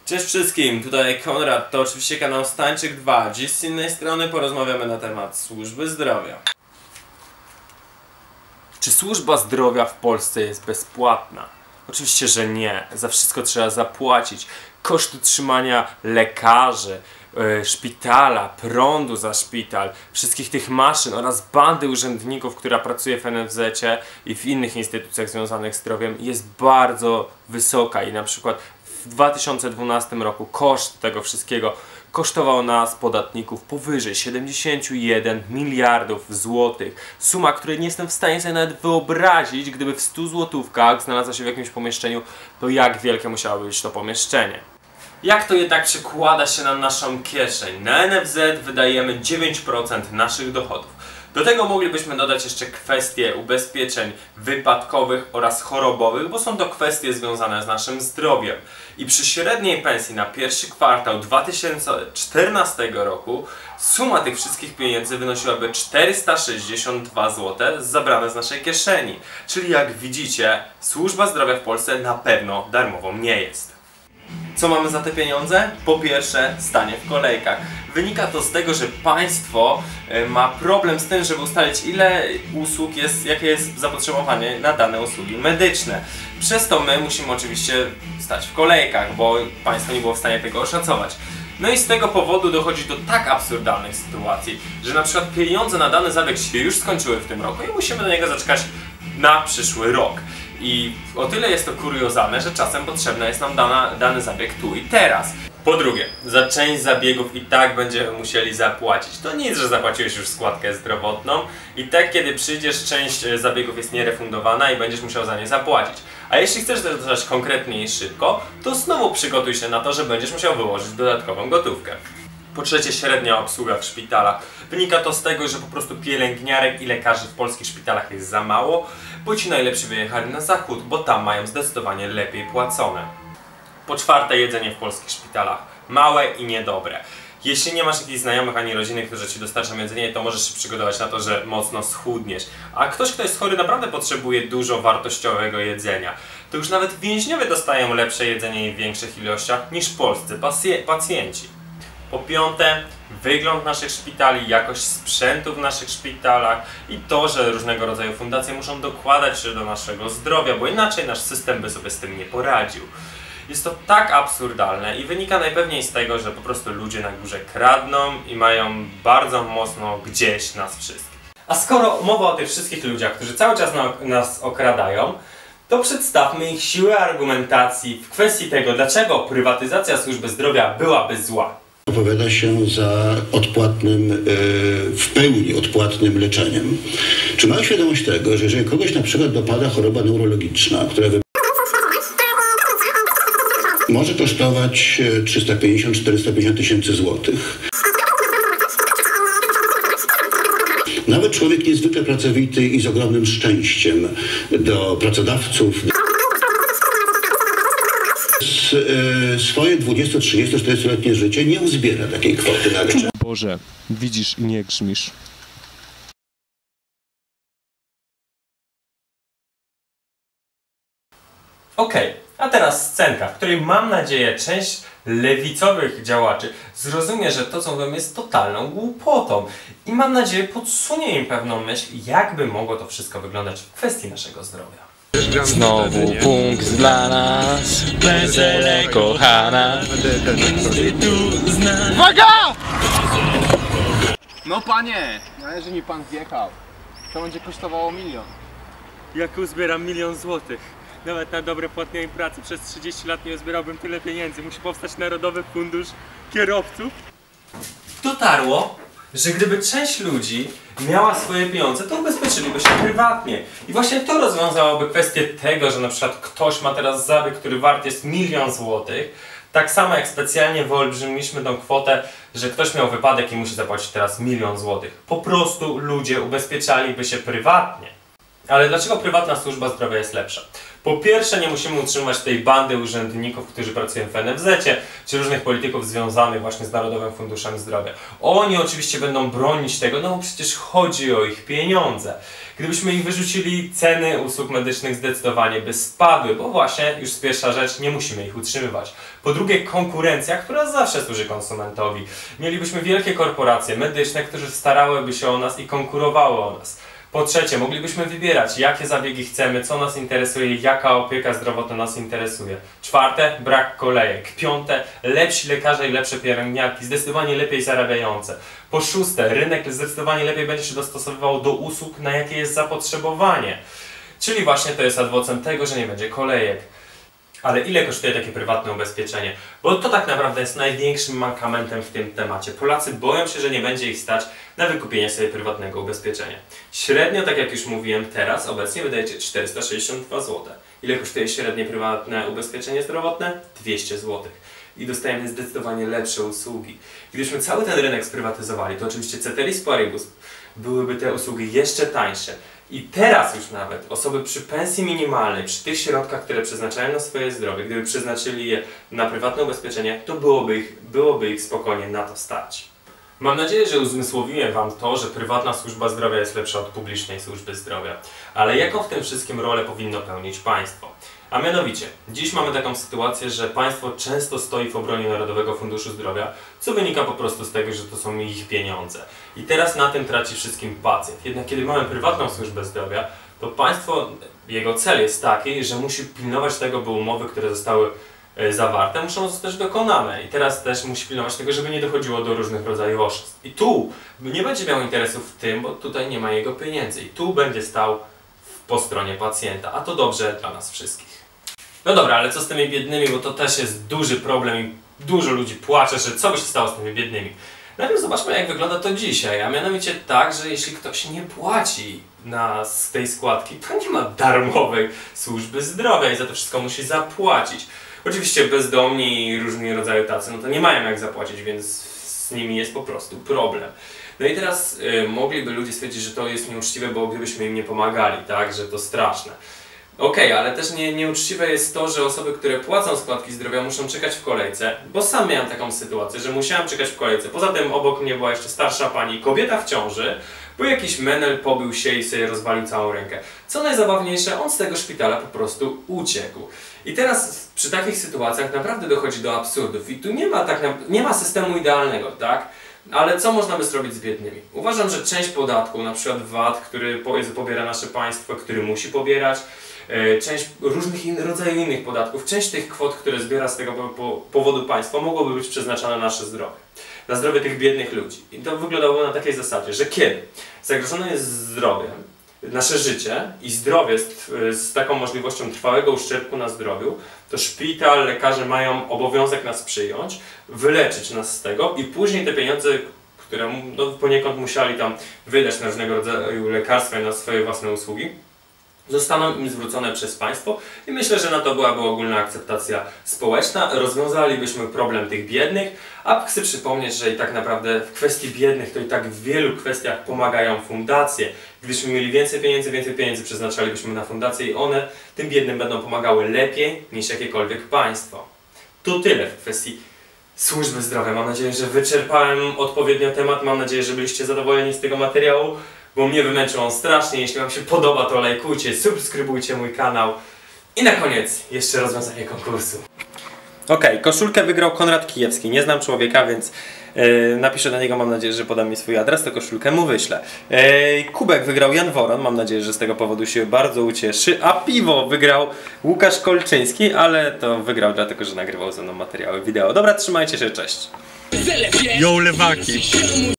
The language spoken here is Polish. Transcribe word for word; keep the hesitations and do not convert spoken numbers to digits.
Cześć wszystkim, tutaj Konrad, to oczywiście kanał Stańczyk dwa. Dziś z innej strony porozmawiamy na temat służby zdrowia. Czy służba zdrowia w Polsce jest bezpłatna? Oczywiście, że nie. Za wszystko trzeba zapłacić. Koszt utrzymania lekarzy, yy, szpitala, prądu za szpital, wszystkich tych maszyn oraz bandy urzędników, która pracuje w en ef zecie i w innych instytucjach związanych z zdrowiem jest bardzo wysoka i na przykład w dwa tysiące dwunastym roku koszt tego wszystkiego kosztował nas, podatników, powyżej siedemdziesiąt jeden miliardów złotych. Suma, której nie jestem w stanie sobie nawet wyobrazić, gdyby w stu złotówkach znalazła się w jakimś pomieszczeniu, to jak wielkie musiało być to pomieszczenie. Jak to jednak przekłada się na naszą kieszeń? Na en ef zet wydajemy dziewięć procent naszych dochodów. Do tego moglibyśmy dodać jeszcze kwestie ubezpieczeń wypadkowych oraz chorobowych, bo są to kwestie związane z naszym zdrowiem. I przy średniej pensji na pierwszy kwartał dwa tysiące czternastego roku suma tych wszystkich pieniędzy wynosiłaby czterysta sześćdziesiąt dwa złote zabrane z naszej kieszeni. Czyli jak widzicie, służba zdrowia w Polsce na pewno darmową nie jest. Co mamy za te pieniądze? Po pierwsze, stanie w kolejkach. Wynika to z tego, że państwo ma problem z tym, żeby ustalić, ile usług jest, jakie jest zapotrzebowanie na dane usługi medyczne. Przez to my musimy oczywiście stać w kolejkach, bo państwo nie było w stanie tego oszacować. No i z tego powodu dochodzi do tak absurdalnych sytuacji, że na przykład pieniądze na dany zabieg się już skończyły w tym roku i musimy do niego zaczekać na przyszły rok. I o tyle jest to kuriozalne, że czasem potrzebny jest nam dana, dany zabieg tu i teraz. Po drugie, za część zabiegów i tak będziemy musieli zapłacić. To nic, że zapłaciłeś już składkę zdrowotną i tak kiedy przyjdziesz, część zabiegów jest nierefundowana i będziesz musiał za nie zapłacić. A jeśli chcesz to dostać konkretnie i szybko, to znowu przygotuj się na to, że będziesz musiał wyłożyć dodatkową gotówkę. Po trzecie, średnia obsługa w szpitalach. Wynika to z tego, że po prostu pielęgniarek i lekarzy w polskich szpitalach jest za mało, bo ci najlepsi wyjechali na zachód, bo tam mają zdecydowanie lepiej płacone. Po czwarte, jedzenie w polskich szpitalach. Małe i niedobre. Jeśli nie masz jakichś znajomych ani rodziny, którzy ci dostarczą jedzenie, to możesz się przygotować na to, że mocno schudniesz. A ktoś, kto jest chory, naprawdę potrzebuje dużo wartościowego jedzenia. To już nawet więźniowie dostają lepsze jedzenie w większych ilościach niż polscy pacjenci. Po piąte, wygląd naszych szpitali, jakość sprzętu w naszych szpitalach i to, że różnego rodzaju fundacje muszą dokładać się do naszego zdrowia, bo inaczej nasz system by sobie z tym nie poradził. Jest to tak absurdalne i wynika najpewniej z tego, że po prostu ludzie na górze kradną i mają bardzo mocno gdzieś nas wszystkich. A skoro mowa o tych wszystkich ludziach, którzy cały czas nas okradają, to przedstawmy ich siłę argumentacji w kwestii tego, dlaczego prywatyzacja służby zdrowia byłaby zła. Opowiada się za odpłatnym, w pełni odpłatnym leczeniem. Czy mają świadomość tego, że jeżeli kogoś na przykład dopada choroba neurologiczna, która może kosztować trzysta pięćdziesiąt do czterystu pięćdziesięciu tysięcy złotych. Nawet człowiek niezwykle pracowity i z ogromnym szczęściem do pracodawców swoje dwudziesto-, trzydziesto-, czterdziestoletnie życie nie uzbiera takiej kwoty na leczenie. Boże, widzisz i nie grzmisz. Okej, okay, a teraz scenka, w której mam nadzieję część lewicowych działaczy zrozumie, że to co mówią jest totalną głupotą i mam nadzieję podsunie im pewną myśl, jakby mogło to wszystko wyglądać w kwestii naszego zdrowia. Znowu punkt dla nas, wesele kochana. Uwaga! No panie, należy mi pan wjechał. To będzie kosztowało milion. Jak uzbieram milion złotych? Nawet na dobre płatnej pracy przez trzydzieści lat nie uzbierałbym tyle pieniędzy. Musi powstać Narodowy Fundusz Kierowców. Dotarło, że gdyby część ludzi miała swoje pieniądze, to ubezpieczyliby się prywatnie. I właśnie to rozwiązałoby kwestię tego, że na przykład ktoś ma teraz zabieg, który wart jest milion złotych. Tak samo jak specjalnie wyolbrzymiliśmy tą kwotę, że ktoś miał wypadek i musi zapłacić teraz milion złotych. Po prostu ludzie ubezpieczaliby się prywatnie. Ale dlaczego prywatna służba zdrowia jest lepsza? Po pierwsze, nie musimy utrzymywać tej bandy urzędników, którzy pracują w N F Z-cie, czy różnych polityków związanych właśnie z Narodowym Funduszem Zdrowia. Oni oczywiście będą bronić tego, no bo przecież chodzi o ich pieniądze. Gdybyśmy ich wyrzucili, ceny usług medycznych zdecydowanie by spadły, bo właśnie, już pierwsza rzecz, nie musimy ich utrzymywać. Po drugie, konkurencja, która zawsze służy konsumentowi. Mielibyśmy wielkie korporacje medyczne, które starałyby się o nas i konkurowały o nas. Po trzecie, moglibyśmy wybierać, jakie zabiegi chcemy, co nas interesuje, jaka opieka zdrowotna nas interesuje. Czwarte, brak kolejek. Piąte, lepsi lekarze i lepsze pielęgniarki, zdecydowanie lepiej zarabiające. Po szóste, rynek zdecydowanie lepiej będzie się dostosowywał do usług, na jakie jest zapotrzebowanie. Czyli właśnie to jest adwocem tego, że nie będzie kolejek. Ale ile kosztuje takie prywatne ubezpieczenie? Bo to tak naprawdę jest największym mankamentem w tym temacie. Polacy boją się, że nie będzie ich stać na wykupienie sobie prywatnego ubezpieczenia. Średnio, tak jak już mówiłem, teraz obecnie wydajecie czterysta sześćdziesiąt dwa złote. Ile kosztuje średnie prywatne ubezpieczenie zdrowotne? dwieście złotych. I dostajemy zdecydowanie lepsze usługi. Gdybyśmy cały ten rynek sprywatyzowali, to oczywiście ceteris paribus byłyby te usługi jeszcze tańsze. I teraz już nawet osoby przy pensji minimalnej, przy tych środkach, które przeznaczają na swoje zdrowie, gdyby przeznaczyli je na prywatne ubezpieczenie, to byłoby ich, byłoby ich spokojnie na to stać. Mam nadzieję, że uzmysłowiłem Wam to, że prywatna służba zdrowia jest lepsza od publicznej służby zdrowia. Ale jaką w tym wszystkim rolę powinno pełnić państwo? A mianowicie, dziś mamy taką sytuację, że państwo często stoi w obronie Narodowego Funduszu Zdrowia, co wynika po prostu z tego, że to są ich pieniądze. I teraz na tym traci wszystkim pacjent. Jednak kiedy mamy prywatną służbę zdrowia, to państwo, jego cel jest taki, że musi pilnować tego, by umowy, które zostały zawarte, muszą zostać dokonane. I teraz też musi pilnować tego, żeby nie dochodziło do różnych rodzajów oszustw. I tu nie będzie miał interesów w tym, bo tutaj nie ma jego pieniędzy. I tu będzie stał po stronie pacjenta, a to dobrze dla nas wszystkich. No dobra, ale co z tymi biednymi, bo to też jest duży problem i dużo ludzi płacze, że co by się stało z tymi biednymi. Najpierw zobaczmy, jak wygląda to dzisiaj, a mianowicie tak, że jeśli ktoś nie płaci na, z tej składki, to nie ma darmowej służby zdrowia i za to wszystko musi zapłacić. Oczywiście bezdomni i różnego rodzaju tacy, no to nie mają jak zapłacić, więc z nimi jest po prostu problem. No i teraz y, mogliby ludzie stwierdzić, że to jest nieuczciwe, bo gdybyśmy im nie pomagali, tak, że to straszne. Okej, okay, ale też nie, nieuczciwe jest to, że osoby, które płacą składki zdrowia, muszą czekać w kolejce, bo sam miałem taką sytuację, że musiałem czekać w kolejce. Poza tym obok mnie była jeszcze starsza pani, kobieta w ciąży, bo jakiś menel pobył się i sobie rozwalił całą rękę. Co najzabawniejsze, on z tego szpitala po prostu uciekł. I teraz przy takich sytuacjach naprawdę dochodzi do absurdów i tu nie ma, tak, nie ma systemu idealnego, tak? Ale co można by zrobić z biednymi? Uważam, że część podatku, na przykład V A T, który pobiera nasze państwo, który musi pobierać, część różnych in, rodzajów innych podatków, część tych kwot, które zbiera z tego powodu państwo, mogłoby być przeznaczone na nasze zdrowie. Na zdrowie tych biednych ludzi. I to wyglądało na takiej zasadzie, że kiedy zagrożone jest zdrowie, nasze życie i zdrowie z, z taką możliwością trwałego uszczerbku na zdrowiu, to szpital, lekarze mają obowiązek nas przyjąć, wyleczyć nas z tego i później te pieniądze, które no, poniekąd musieli tam wydać na różnego rodzaju lekarstwa i na swoje własne usługi, zostaną im zwrócone przez państwo i myślę, że na to byłaby ogólna akceptacja społeczna. Rozwiązalibyśmy problem tych biednych, a chcę przypomnieć, że i tak naprawdę w kwestii biednych to i tak w wielu kwestiach pomagają fundacje. Gdybyśmy mieli więcej pieniędzy, więcej pieniędzy przeznaczalibyśmy na fundacje i one tym biednym będą pomagały lepiej niż jakiekolwiek państwo. To tyle w kwestii służby zdrowia. Mam nadzieję, że wyczerpałem odpowiednio temat. Mam nadzieję, że byliście zadowoleni z tego materiału, bo mnie wymęczył on strasznie. Jeśli Wam się podoba, to lajkujcie, subskrybujcie mój kanał. I na koniec jeszcze rozwiązanie konkursu. Okej, okay, koszulkę wygrał Konrad Kijewski. Nie znam człowieka, więc yy, napiszę do niego, mam nadzieję, że poda mi swój adres, to koszulkę mu wyślę. Yy, kubek wygrał Jan Woron, mam nadzieję, że z tego powodu się bardzo ucieszy. A piwo wygrał Łukasz Kolczyński, ale to wygrał dlatego, że nagrywał ze mną materiały wideo. Dobra, trzymajcie się, cześć. Yo, lewaki!